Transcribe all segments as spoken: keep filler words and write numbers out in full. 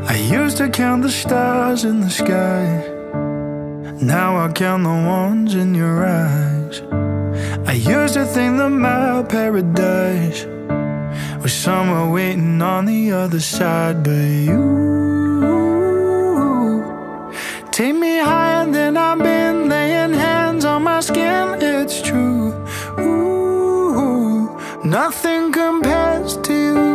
I used to count the stars in the sky. Now I count the ones in your eyes. I used to think that my paradise was somewhere waiting on the other side. But you take me higher than I've been, laying hands on my skin. It's true, ooh, nothing compares to you.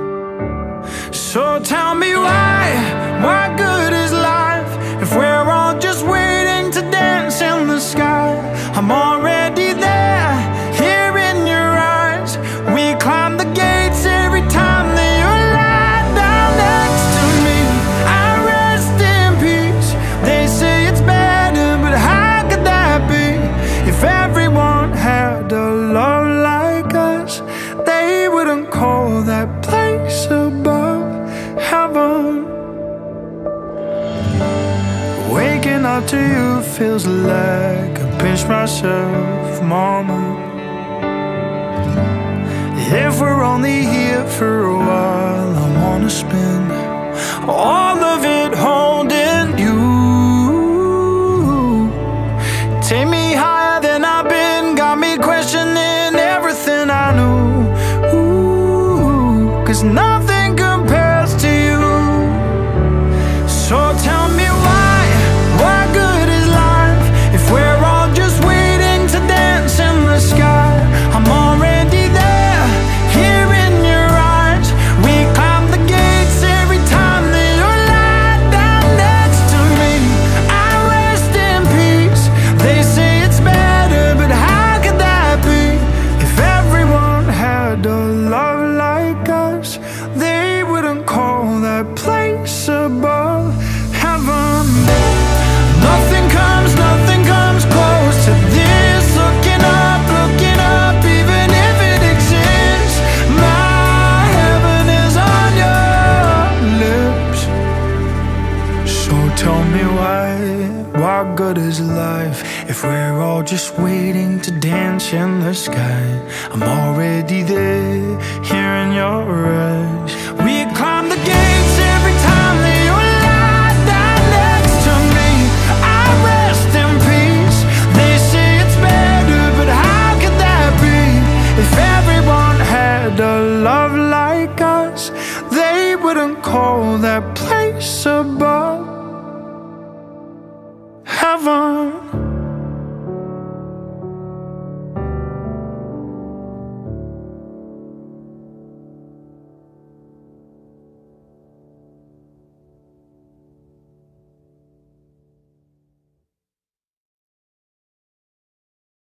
So tell me why, why good is life if we're all just waiting to dance in the sky? I'm already there, here in your eyes. We climb the gates every time that you lie down next to me. I rest in peace. They say it's better, but how could that be? If everyone had a love like us, they wouldn't call that place above heaven. Waking up to you feels like I pinch myself, mama. If we're only here for a while, I wanna spend all of it holding you. Take me higher than I've been, got me questioning everything I know. Ooh, 'cause nothing compares to you. So tell me why, why good is life if we're all just waiting to dance in the sky? I'm already there, here in your eyes. We climb the gates every time that you lie down next to me. I rest in peace. They say it's better, but how could that be? If everyone had a love like us, they wouldn't call that place above heaven. Nothing comes, nothing comes close to this. Looking up, looking up, even if it exists. My heaven is on your lips. So tell me why, why good is life if we're all just waiting to dance in the sky? I'm already there, here in your eyes. We climb the gate